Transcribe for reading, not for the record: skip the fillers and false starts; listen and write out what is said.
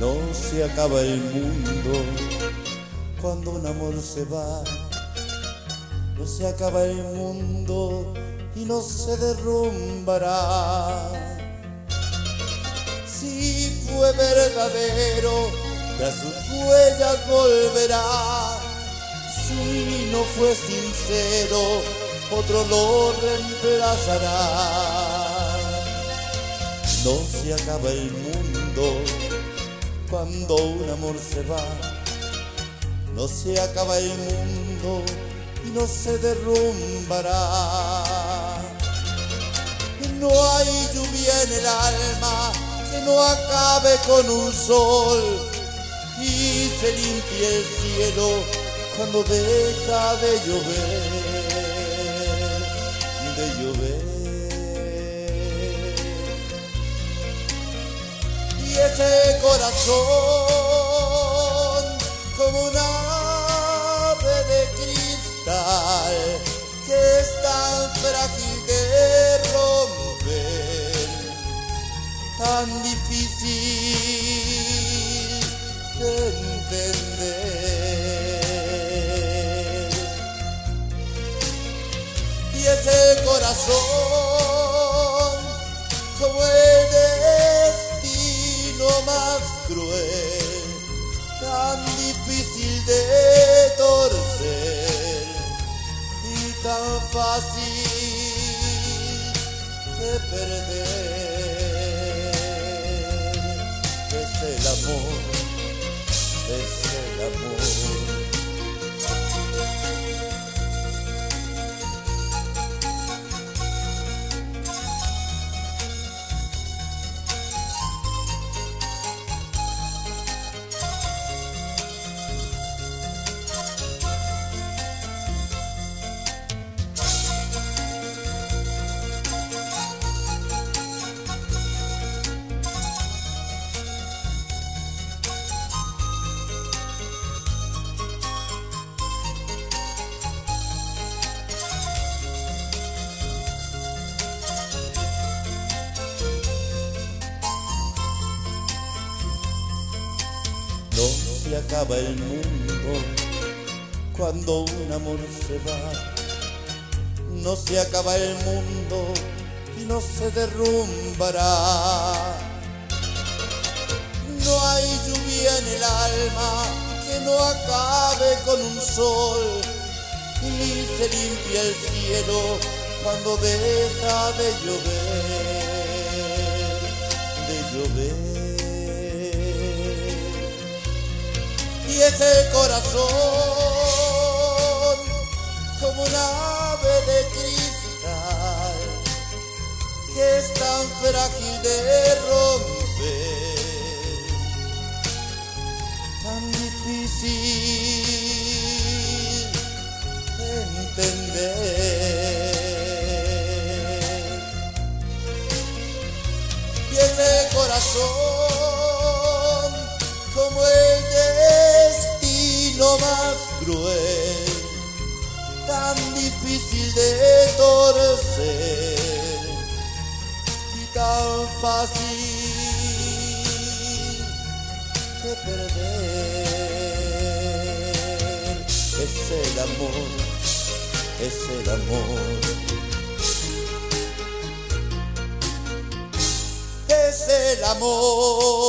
No se acaba el mundo cuando un amor se va. No se acaba el mundo y no se derrumbará. Si fue verdadero, tras sus huellas volverá. Si no fue sincero, otro lo reemplazará. No se acaba el mundo cuando un amor se va. No se acaba el mundo y no se derrumbará. No hay lluvia en el alma que no acabe con un sol, y se limpia el cielo cuando deja de llover, Y ese corazón, como un ave de cristal, que es tan frágil de romper, tan difícil de entender. Y ese corazón, como el destino más cruel, tan difícil de torcer y tan fácil de perder. Es el amor, es el amor. No se acaba el mundo cuando un amor se va. No se acaba el mundo y no se derrumbará. No hay lluvia en el alma que no acabe con un sol, y se limpia el cielo cuando deja de llover. Y ese corazón, como un ave de cristal, que es tan frágil de romper, tan difícil de entender. Y ese corazón, como el destino más cruel, tan difícil de torcer y tan fácil de perder. Es el amor, es el amor. Es el amor.